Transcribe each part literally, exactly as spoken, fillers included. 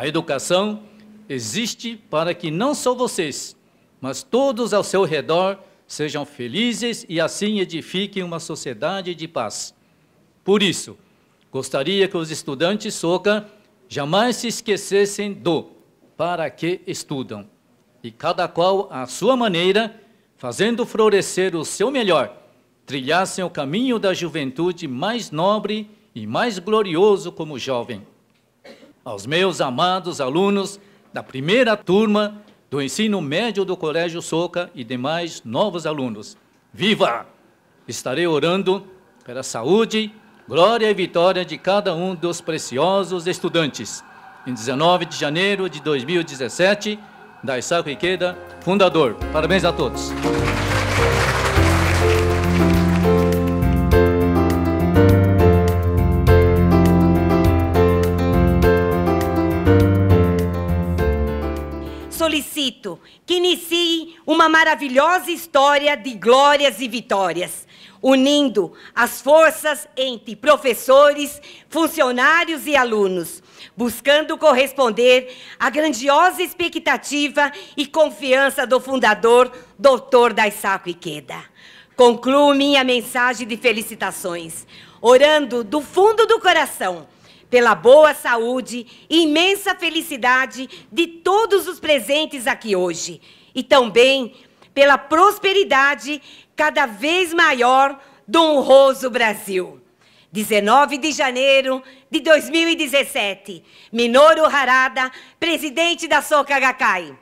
educação existe para que não só vocês, mas todos ao seu redor sejam felizes e assim edifiquem uma sociedade de paz. Por isso, gostaria que os estudantes Soka jamais se esquecessem do para que estudam, e cada qual, à sua maneira, fazendo florescer o seu melhor, trilhassem o caminho da juventude mais nobre e mais glorioso como jovem. Aos meus amados alunos da primeira turma do ensino médio do Colégio Soka e demais novos alunos, viva! Estarei orando pela saúde, glória e vitória de cada um dos preciosos estudantes. Em dezenove de janeiro de dois mil e dezessete, Daisaku Ikeda, fundador. Parabéns a todos. Solicito que inicie uma maravilhosa história de glórias e vitórias, unindo as forças entre professores, funcionários e alunos, buscando corresponder à grandiosa expectativa e confiança do fundador, doutor Daisaku Ikeda. Concluo minha mensagem de felicitações, orando do fundo do coração pela boa saúde e imensa felicidade de todos os presentes aqui hoje, e também pela prosperidade cada vez maior do honroso Brasil. dezenove de janeiro de dois mil e dezessete, Minoru Harada, presidente da Soka Gakkai.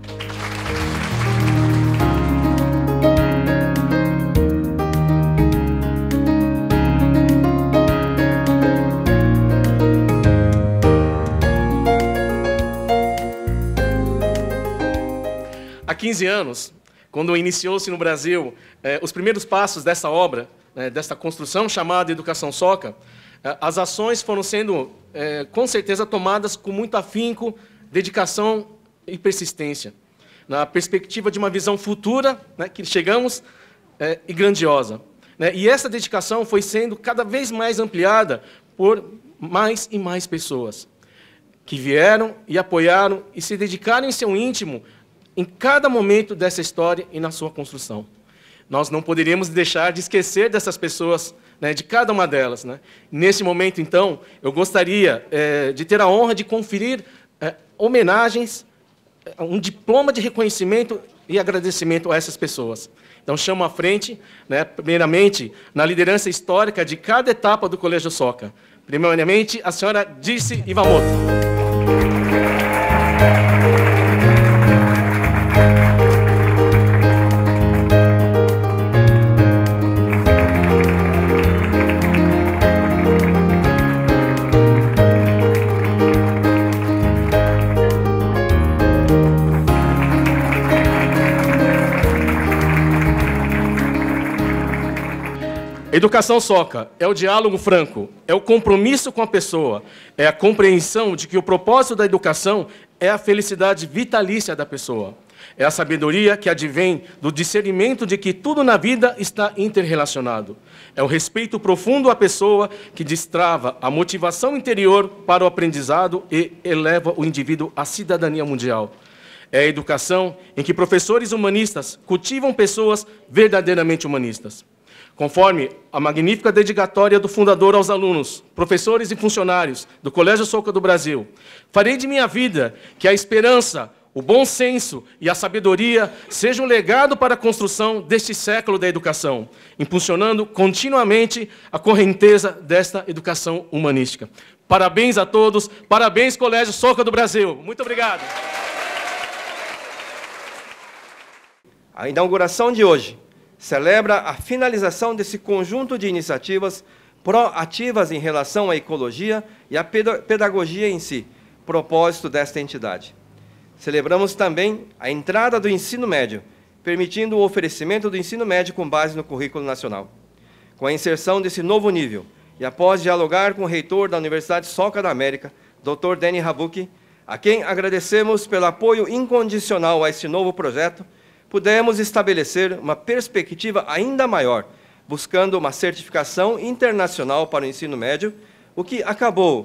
Há quinze anos, quando iniciou-se no Brasil eh, os primeiros passos dessa obra, eh, desta construção chamada Educação Soka, eh, as ações foram sendo, eh, com certeza, tomadas com muito afinco, dedicação e persistência, na perspectiva de uma visão futura, né, que chegamos, eh, e grandiosa. Né? E essa dedicação foi sendo cada vez mais ampliada por mais e mais pessoas, que vieram e apoiaram e se dedicaram em seu íntimo em cada momento dessa história e na sua construção. Nós não poderíamos deixar de esquecer dessas pessoas, né, de cada uma delas. Né? Nesse momento, então, eu gostaria é, de ter a honra de conferir é, homenagens, um diploma de reconhecimento e agradecimento a essas pessoas. Então, chamo à frente, né, primeiramente, na liderança histórica de cada etapa do Colégio Soka. Primeiramente, a senhora Dirce Iwamoto. Educação Soka é o diálogo franco, é o compromisso com a pessoa, é a compreensão de que o propósito da educação é a felicidade vitalícia da pessoa. É a sabedoria que advém do discernimento de que tudo na vida está interrelacionado. É o respeito profundo à pessoa que destrava a motivação interior para o aprendizado e eleva o indivíduo à cidadania mundial. É a educação em que professores humanistas cultivam pessoas verdadeiramente humanistas. Conforme a magnífica dedicatória do fundador aos alunos, professores e funcionários do Colégio Soka do Brasil, farei de minha vida que a esperança, o bom senso e a sabedoria sejam um legado para a construção deste século da educação, impulsionando continuamente a correnteza desta educação humanística. Parabéns a todos, parabéns Colégio Soka do Brasil. Muito obrigado. A inauguração de hoje celebra a finalização desse conjunto de iniciativas proativas em relação à ecologia e à pedagogia em si, propósito desta entidade. Celebramos também a entrada do ensino médio, permitindo o oferecimento do ensino médio com base no currículo nacional. Com a inserção desse novo nível, e após dialogar com o reitor da Universidade Soka da América, doutor Danny Habuki, a quem agradecemos pelo apoio incondicional a este novo projeto, pudemos estabelecer uma perspectiva ainda maior, buscando uma certificação internacional para o ensino médio, o que acabou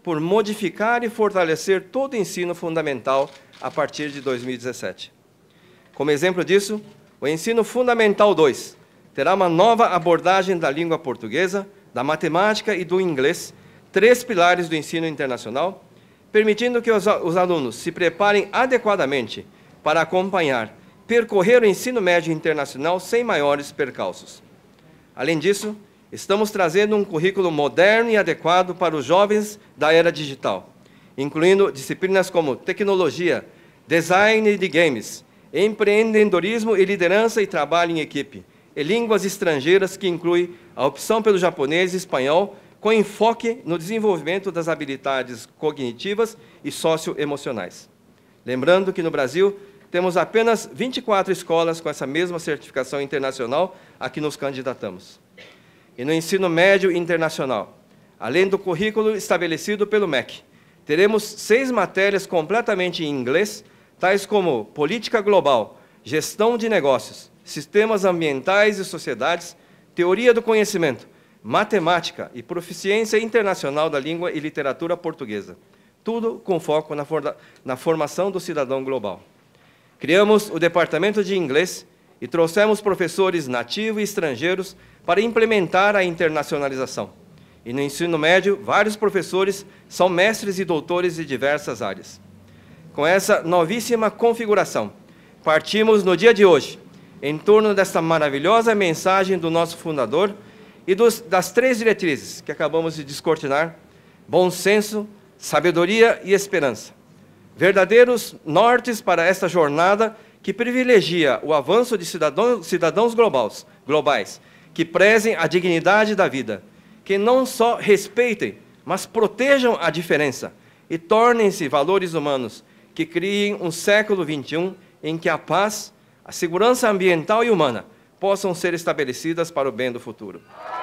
por modificar e fortalecer todo o ensino fundamental a partir de dois mil e dezessete. Como exemplo disso, o Ensino Fundamental dois terá uma nova abordagem da língua portuguesa, da matemática e do inglês, três pilares do ensino internacional, permitindo que os, os alunos se preparem adequadamente para acompanhar, percorrer o ensino médio internacional sem maiores percalços. Além disso, estamos trazendo um currículo moderno e adequado para os jovens da era digital, incluindo disciplinas como tecnologia, design de games, empreendedorismo e liderança e trabalho em equipe, e línguas estrangeiras que inclui a opção pelo japonês e espanhol, com enfoque no desenvolvimento das habilidades cognitivas e socioemocionais. Lembrando que no Brasil temos apenas vinte e quatro escolas com essa mesma certificação internacional a que nos candidatamos. E no ensino médio internacional, além do currículo estabelecido pelo M E C, teremos seis matérias completamente em inglês, tais como política global, gestão de negócios, sistemas ambientais e sociedades, teoria do conhecimento, matemática e proficiência internacional da língua e literatura portuguesa. Tudo com foco na, for na formação do cidadão global. Criamos o Departamento de Inglês e trouxemos professores nativos e estrangeiros para implementar a internacionalização. E no ensino médio, vários professores são mestres e doutores de diversas áreas. Com essa novíssima configuração, partimos no dia de hoje, em torno desta maravilhosa mensagem do nosso fundador e dos, das três diretrizes que acabamos de descortinar: bom senso, sabedoria e esperança. Verdadeiros nortes para esta jornada que privilegia o avanço de cidadãos, cidadãos globais, globais, que prezem a dignidade da vida, que não só respeitem, mas protejam a diferença e tornem-se valores humanos que criem um século vinte e um em que a paz, a segurança ambiental e humana possam ser estabelecidas para o bem do futuro.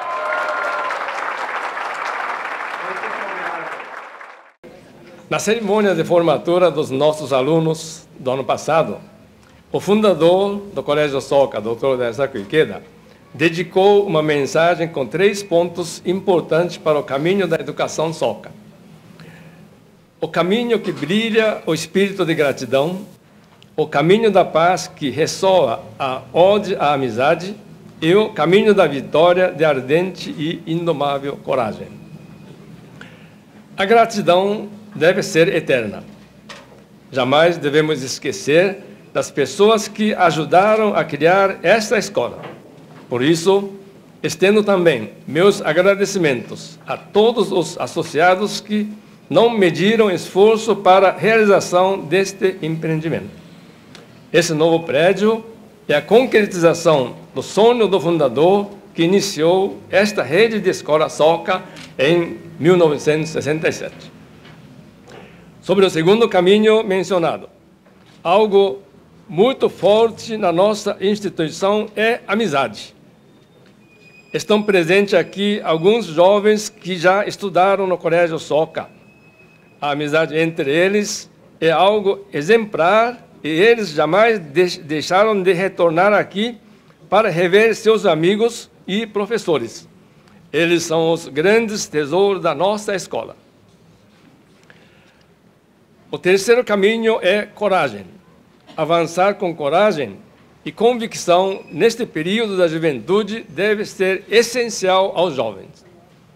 Na cerimônia de formatura dos nossos alunos do ano passado, o fundador do Colégio Soka, doutor Daisaku Ikeda, dedicou uma mensagem com três pontos importantes para o caminho da educação Soka. O caminho que brilha o espírito de gratidão, o caminho da paz que ressoa a ode à amizade e o caminho da vitória de ardente e indomável coragem. A gratidão deve ser eterna. Jamais devemos esquecer das pessoas que ajudaram a criar esta escola. Por isso, estendo também meus agradecimentos a todos os associados que não mediram esforço para a realização deste empreendimento. Esse novo prédio é a concretização do sonho do fundador que iniciou esta rede de escola Soka em mil novecentos e sessenta e sete. Sobre o segundo caminho mencionado, algo muito forte na nossa instituição é amizade. Estão presentes aqui alguns jovens que já estudaram no Colégio Soka. A amizade entre eles é algo exemplar e eles jamais deixaram de retornar aqui para rever seus amigos e professores. Eles são os grandes tesouros da nossa escola. O terceiro caminho é coragem. Avançar com coragem e convicção neste período da juventude deve ser essencial aos jovens.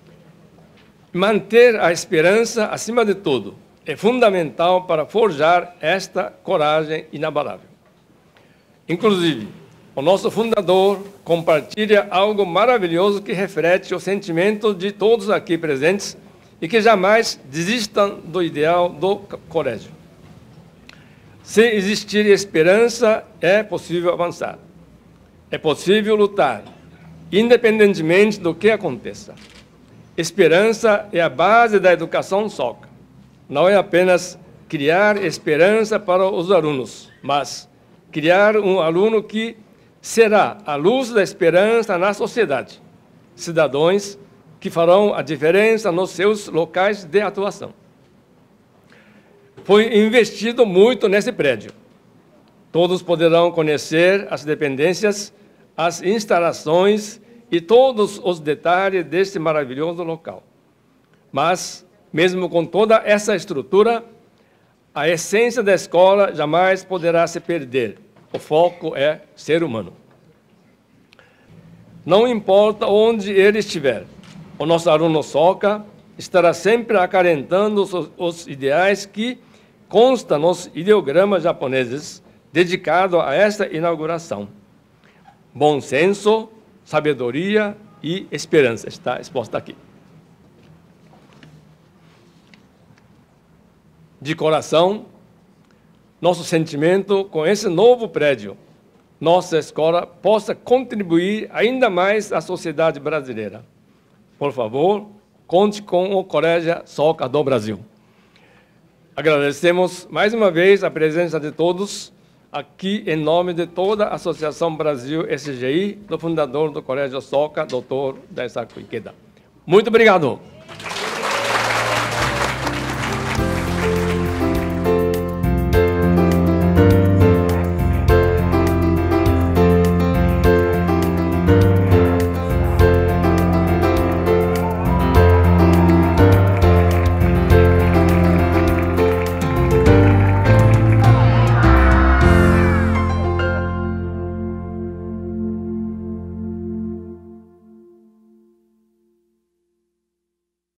Manter a esperança acima de tudo é fundamental para forjar esta coragem inabalável. Inclusive, o nosso fundador compartilha algo maravilhoso que reflete o sentimento de todos aqui presentes e que jamais desistam do ideal do colégio. Se existir esperança, é possível avançar. É possível lutar, independentemente do que aconteça. Esperança é a base da educação Soka. Não é apenas criar esperança para os alunos, mas criar um aluno que será a luz da esperança na sociedade. Cidadãos que farão a diferença nos seus locais de atuação. Foi investido muito nesse prédio. Todos poderão conhecer as dependências, as instalações e todos os detalhes deste maravilhoso local. Mas Mesmo com toda essa estrutura, a essência da escola jamais poderá se perder. O foco é ser humano. Não importa onde ele estiver, o nosso aluno Soka estará sempre acarentando os, os ideais que constam nos ideogramas japoneses dedicados a esta inauguração. Bom senso, sabedoria e esperança está exposta aqui. De coração, nosso sentimento com esse novo prédio, nossa escola possa contribuir ainda mais à sociedade brasileira. Por favor, conte com o Colégio Soka do Brasil. Agradecemos mais uma vez a presença de todos aqui em nome de toda a Associação Brasil S G I, do fundador do Colégio Soka, doutor Daisaku Ikeda. Muito obrigado.